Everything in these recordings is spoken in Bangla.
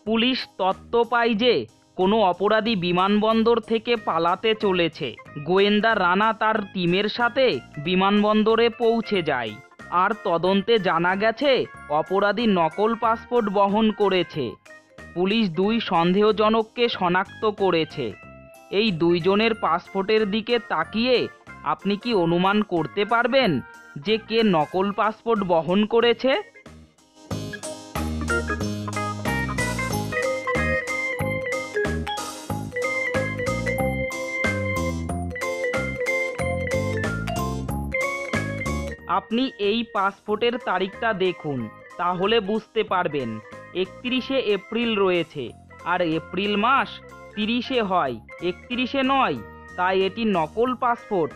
পুলিশ তথ্য পায় যে কোনো অপরাধী বিমানবন্দর থেকে পালাতে চলেছে। গোয়েন্দা রানা তার টিমের সাথে বিমানবন্দরে পৌঁছে যায়। আর তদন্তে জানা গেছে অপরাধী নকল পাসপোর্ট বহন করেছে। পুলিশ দুই সন্দেহজনককে শনাক্ত করেছে। এই দুইজনের পাসপোর্টের দিকে তাকিয়ে আপনি কি অনুমান করতে পারবেন যে কে নকল পাসপোর্ট বহন করেছে? আপনি এই পাসপোর্টের তারিখটা দেখুন, তাহলে বুঝতে পারবেন। 31শে এপ্রিল রয়েছে, আর এপ্রিল মাস 30-এ হয়, 31-এ নয়, তাই এটি নকল পাসপোর্ট।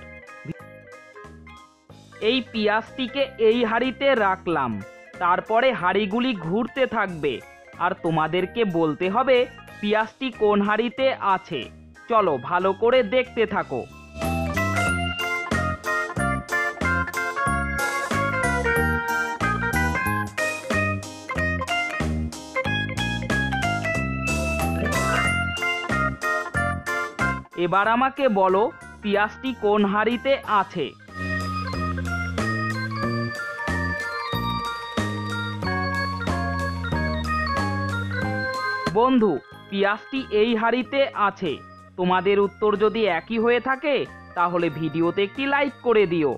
এই পিঁয়াজটিকে এই হাঁড়িতে রাখলাম, তারপরে হাঁড়িগুলি ঘুরতে থাকবে আর তোমাদেরকে বলতে হবে পিঁয়াজটি কোন হাঁড়িতে আছে। চলো ভালো করে দেখতে থাকো। এবার আমাকে বলো পিঁয়াজটি কোন হাঁড়িতে আছে। বন্ধু, পিঁয়াজটি এই হাঁড়িতে আছে। তোমাদের উত্তর যদি একই হয়ে থাকে তাহলে ভিডিওতে একটি লাইক করে দিও।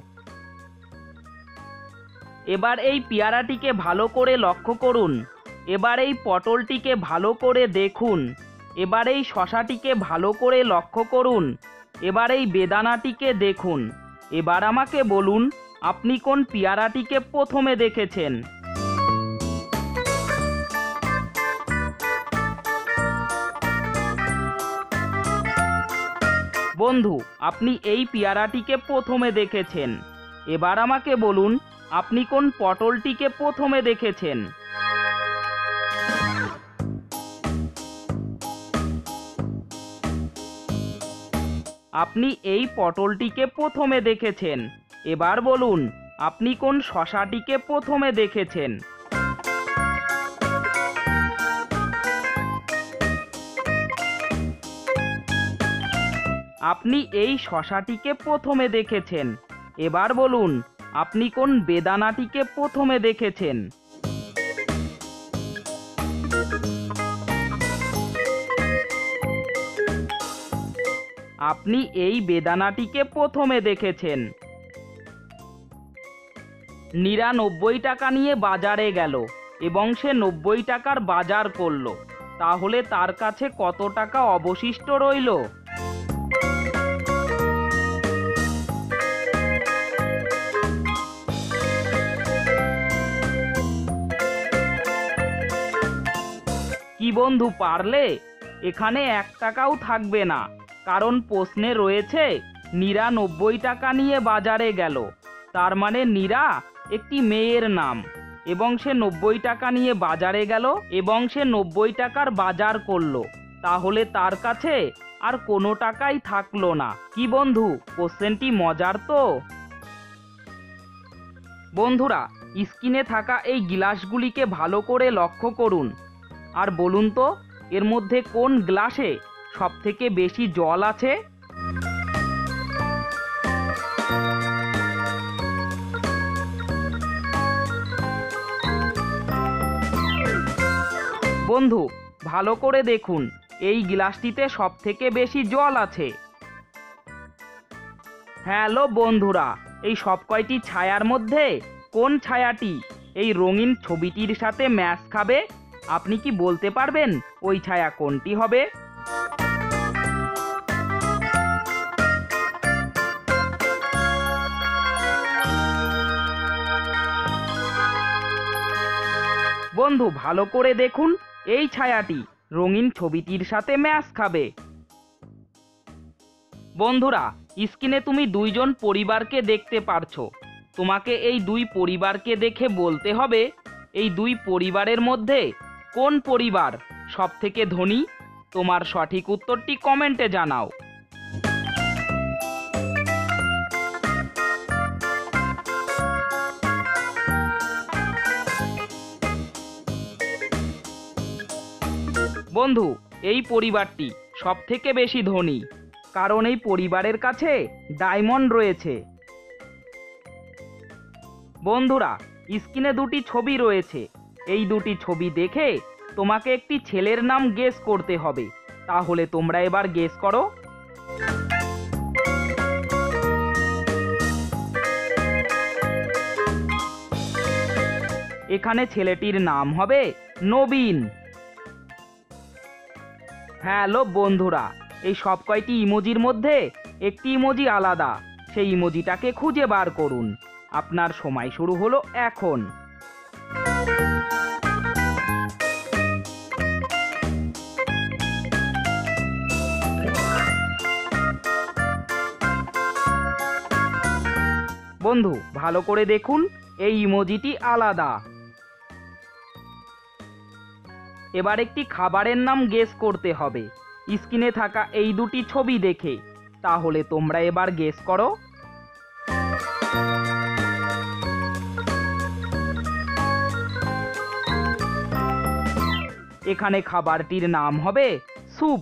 এবার এই পেয়ারাটিকে ভালো করে লক্ষ্য করুন। এবার এই পটলটিকে ভালো করে দেখুন। এবার এই শশাটিকে ভালো করে লক্ষ্য করুন। এবার এই বেদানাটিকে দেখুন। এবার আমাকে বলুন আপনি কোন পেয়ারাটিকে প্রথমে দেখেছেন। বন্ধু, আপনি এই পেয়ারাটিকে প্রথমে দেখেছেন। এবার আমাকে বলুন আপনি কোন পটলটিকে প্রথমে দেখেছেন। আপনি এই পটলটিকে প্রথমে দেখেছেন। এবার বলুন আপনি কোন শশাটিকে প্রথমে দেখেছেন। আপনি এই শশাটিকে প্রথমে দেখেছেন। এবার বলুন আপনি কোন বেদানাটিকে প্রথমে দেখেছেন। আপনি এই বেদানাটিকে প্রথমে দেখেছেন। 99 টাকা নিয়ে বাজারে গেল এবং সে 90 টাকার বাজার করলো, তাহলে তার কাছে কত টাকা অবশিষ্ট রইল? কি বন্ধু, পারলে? এখানে 1 টাকাও থাকবে না, কারণ প্রশ্নে রয়েছে 99 টাকা নিয়ে বাজারে গেল। তার মানে নীরা একটি মেয়ের নাম, এবং সে 90 টাকা নিয়ে বাজারে গেল এবং সে 90 টাকার বাজার করলো, তাহলে তার কাছে আর কোনো টাকাই থাকলো না। কি বন্ধু, কোশ্চেনটি মজার তো? বন্ধুরা, স্ক্রিনে থাকা এই গ্লাসগুলিকে ভালো করে লক্ষ্য করুন আর বলুন তো এর মধ্যে কোন গ্লাসে সবথেকে বেশি জল আছে? বন্ধু, ভালো করে দেখুন এই গ্লাসটিতে সবথেকে বেশি জল আছে। হ্যালো বন্ধুরা, এই সব কয়টি ছায়ার মধ্যে কোন ছায়াটি এই রঙিন ছবিটির সাথে ম্যাচ খাবে? আপনি কি বলতে পারবেন ওই ছায়া কোনটি হবে? বন্ধু, ভালো করে দেখুন এই ছায়াটি রঙিন ছবিটির সাথে ম্যাচ খাবে। বন্ধুরা, স্ক্রিনে তুমি দুইজন পরিবারকে দেখতে পারছো। তোমাকে এই দুই পরিবারকে দেখে বলতে হবে এই দুই পরিবারের মধ্যে কোন পরিবার সবথেকে ধনী। তোমার সঠিক উত্তরটি কমেন্টে জানাও। বন্ধু, এই পরিবারটি সবথেকে বেশি ধনী, কারণ এই পরিবারের কাছে ডায়মন্ড রয়েছে। বন্ধুরা, স্ক্রিনে দুটি ছবি রয়েছে। এই দুটি ছবি দেখে তোমাকে একটি ছেলের নাম গেস করতে হবে। তাহলে তোমরা এবার গেস করো। এখানে ছেলেটির নাম হবে নবীন। হ্যালো বন্ধুরা, এই সব কয়টি ইমোজির মধ্যে একটি ইমোজি আলাদা, সেই ইমোজিটাকে খুঁজে বার করুন। আপনার সময় শুরু হলো এখন। বন্ধু, ভালো করে দেখুন, এই ইমোজিটি আলাদা। এবার একটি খাবারের নাম গেস করতে হবে স্ক্রিনে থাকা এই দুটি ছবি দেখে। তাহলে তোমরা এবার গেস করো। এখানে খাবারটির নাম হবে স্যুপ।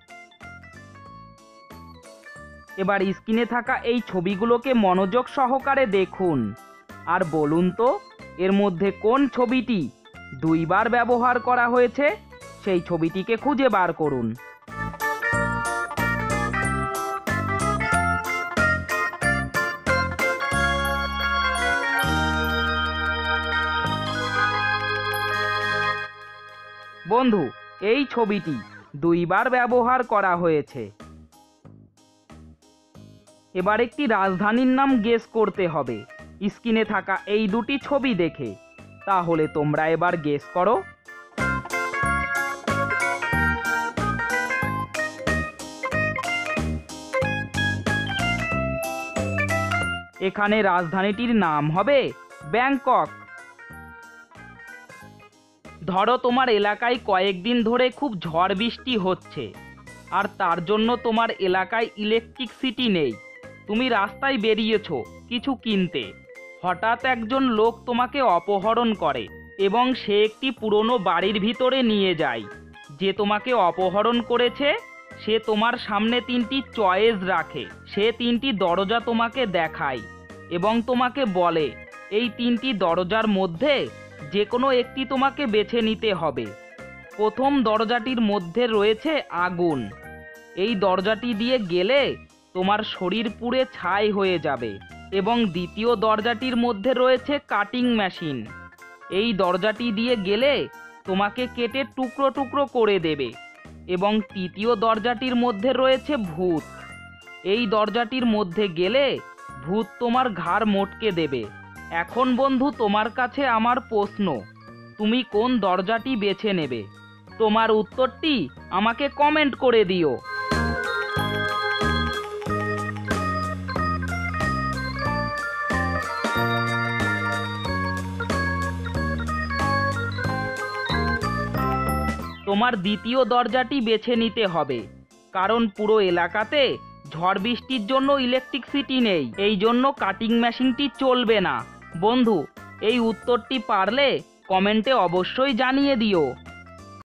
এবার স্ক্রিনে থাকা এই ছবিগুলোকে মনোযোগ সহকারে দেখুন আর বলুন তো এর মধ্যে কোন ছবিটি দুইবার ব্যবহার করা হয়েছে। সেই ছবিটিকে খুঁজে বার করুন। বন্ধু, এই ছবিটি দুইবার ব্যবহার করা হয়েছে। এবার একটি রাজধানীর নাম গেস করতে হবে স্ক্রিনে থাকা এই দুটি ছবি দেখে। তাহলে তোমরা এবার গেস করো। এখানে রাজধানীটির নাম হবে ব্যাংকক। ধরো তোমার এলাকায় কয়েকদিন ধরে খুব ঝড় বৃষ্টি হচ্ছে, আর তার জন্য তোমার এলাকায় ইলেকট্রিসিটি নেই। তুমি রাস্তায় বেরিয়েছো কিছু কিনতে। হঠাৎ একজন লোক তোমাকে অপহরণ করে এবং সে একটি পুরনো বাড়ির ভিতরে নিয়ে যায়। যে তোমাকে অপহরণ করেছে সে তোমার সামনে তিনটি চয়েস রাখে। সে তিনটি দরজা তোমাকে দেখায় এবং তোমাকে বলে এই তিনটি দরজার মধ্যে যে কোনো একটি তোমাকে বেছে নিতে হবে। প্রথম দরজাটির মধ্যে রয়েছে আগুন। এই দরজাটি দিয়ে গেলে তোমার শরীর পুড়ে ছাই হয়ে যাবে। এবং দ্বিতীয় দরজাটির মধ্যে রয়েছে কাটিং মেশিন। এই দরজাটি দিয়ে গেলে তোমাকে কেটে টুকরো টুকরো করে দেবে। এবং তৃতীয় দরজাটির মধ্যে রয়েছে ভূত। এই দরজাটির মধ্যে গেলে ভূত তোমার ঘাড় মটকে দেবে। এখন বন্ধু, তোমার কাছে আমার প্রশ্ন, তুমি কোন দরজাটি বেছে নেবে? তোমার উত্তরটি আমাকে কমেন্ট করে দিও। তোমার দ্বিতীয় দরজাটি বেছে নিতে হবে, কারণ পুরো এলাকাতে ঝড় বৃষ্টির জন্য ইলেকট্রিসিটি নেই। এই জন্য কাটিং মেশিনটি চলবে না। বন্ধু, এই উত্তরটি পারলে কমেন্টে অবশ্যই জানিয়ে দিও।